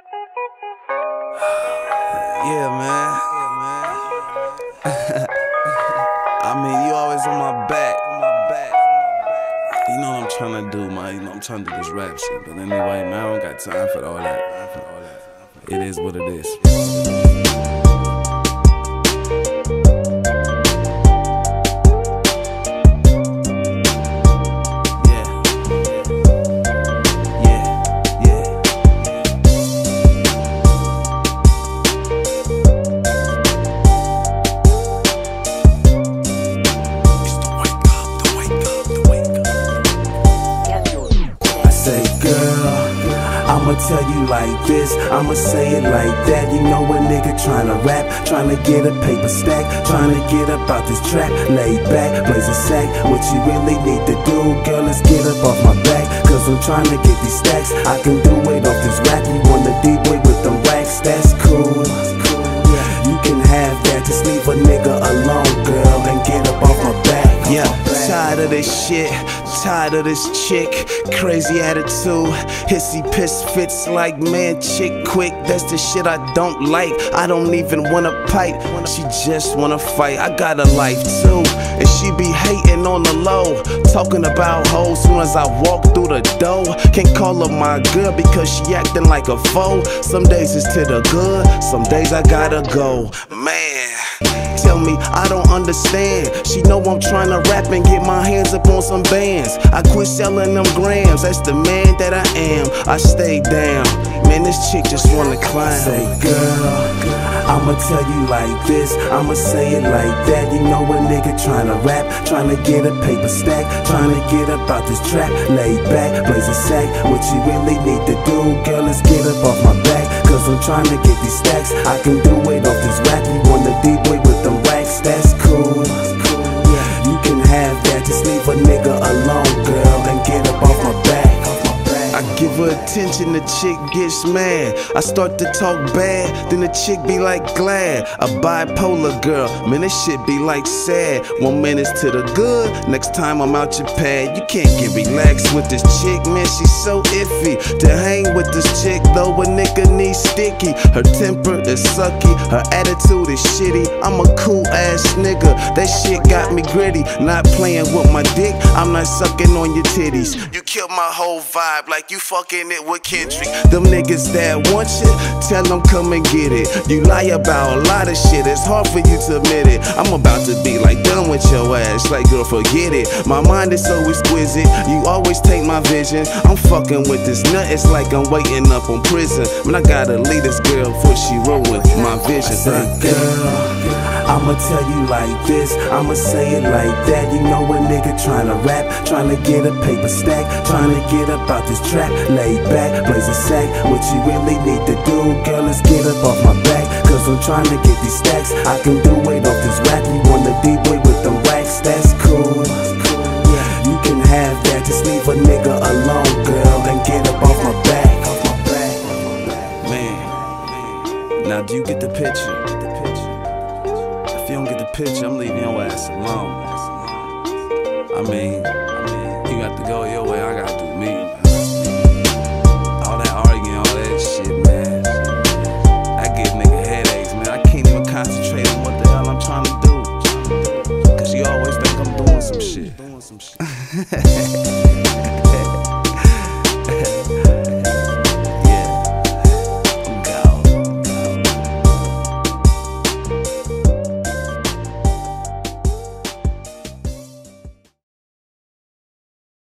Yeah, man. I mean, you always on my back. You know what I'm trying to do, man. You know I'm trying to do this rap shit. But anyway, man, I don't got time for all that. It is what it is. Say, girl, I'ma tell you like this, I'ma say it like that. You know a nigga tryna rap, tryna get a paper stack, tryna get up out this trap, lay back, blaze a sack. What you really need to do, girl, let's get up off my back, cause I'm tryna get these stacks. I can do it off this rap. You want the D-boy with them racks, that's cool. You can have that, just leave a nigga alone, girl, and get up off my back. Yeah, tired of this shit, tired of this chick, crazy attitude, hissy piss fits like man chick quick. That's the shit I don't like. I don't even wanna pipe, she just wanna fight. I got a life too, and she be hating on the low, talking about hoes soon as I walk through the door. Can't call her my girl because she acting like a foe. Some days it's to the good, some days I gotta go. Man, tell me I don't understand. She know I'm tryna rap and get my hands up on some bands. I quit selling them grams, that's the man that I am. I stay down, man, this chick just wanna climb. Say, girl, I'ma tell you like this, I'ma say it like that. You know a nigga tryna rap, tryna get a paper stack, tryna get up out this trap, lay back, blaze a sack. What you really need to do, girl, let's get up off my back, cause I'm tryna get these stacks. I can do it off this rap. You want the D-boy with them racks, that's cool. You can have that, just leave a nigga alone, girl, and get up off my back. I give her attention, the chick gets mad. I start to talk bad, then the chick be like glad. A bipolar girl, man, this shit be like sad. 1 minute's to the good, next time I'm out your pad. You can't get relaxed with this chick, man, she's so iffy. To hang with this chick, though, a nigga needs sticky. Her temper is sucky, her attitude is shitty. I'm a cool ass nigga, that shit got me gritty. Not playing with my dick, I'm not sucking on your titties. You killed my whole vibe like you fucking it with Kendrick. Them niggas that want shit, tell them come and get it. You lie about a lot of shit, it's hard for you to admit it. I'm about to be like done with your ass, like girl forget it. My mind is so exquisite, you always take my vision. I'm fucking with this nut, it's like I'm waiting up on prison. Man, I gotta leave this girl before she ruin my vision. Say, girl, I'ma tell you like this, I'ma say it like that. You know a nigga tryna rap, tryna get a paper stack, tryna get up out this trap, lay back, blaze a sack. What you really need to do, girl, let's get up off my back, cause I'm tryna get these stacks. I can do it off this rap. You want the D-boy with them racks, that's cool. You can have that, just leave a nigga alone, girl, and get up off my back. Man, now do you get the picture? If you don't get the picture, I'm leaving your ass alone. I mean,